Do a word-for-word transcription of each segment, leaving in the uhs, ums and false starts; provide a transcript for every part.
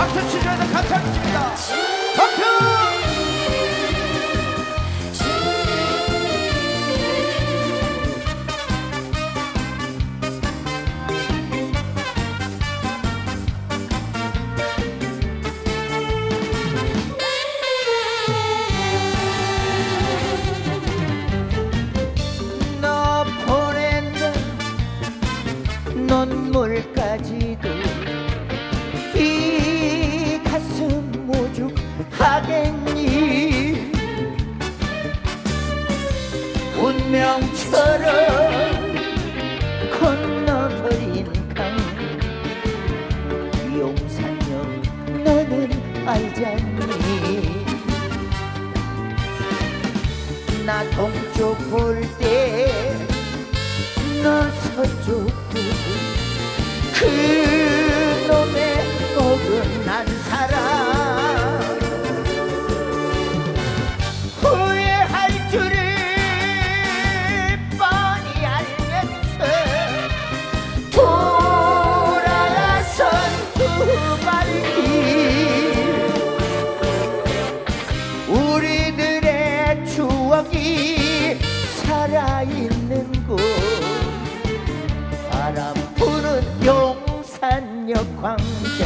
박수 치셔서 감사하겠습니다. 박수! 눈물까지도 이 가슴 오죽하겠니. 운명처럼 건너버린 강 용산역 너는 알잖니. 나 동쪽 볼 때 너 서쪽 보고 그놈의 어긋난 사랑 후회할 줄을 뻔히 알면서 돌아선 두 발길 우리들의 추억이 살아있는 곳 바람 부는 용산역 광장.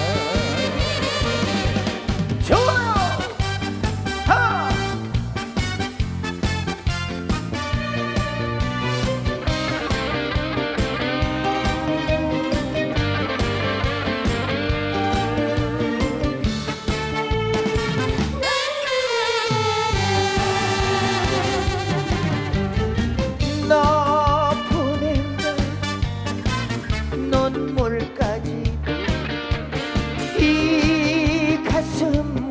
좋아요! 하! 너 보낸다 눈물까지도 이 가슴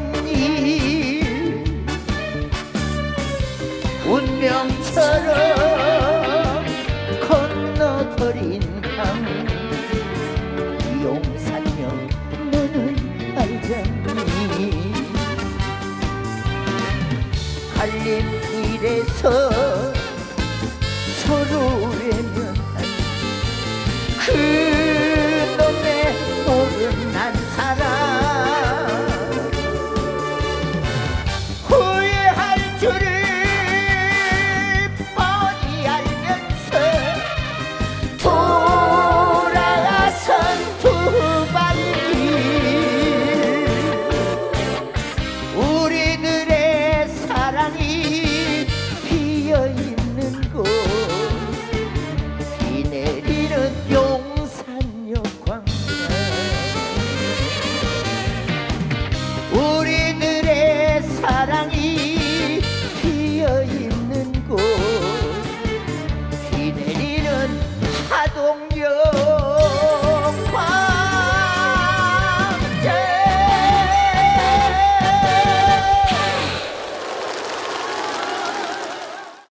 오죽하겠니. 운명처럼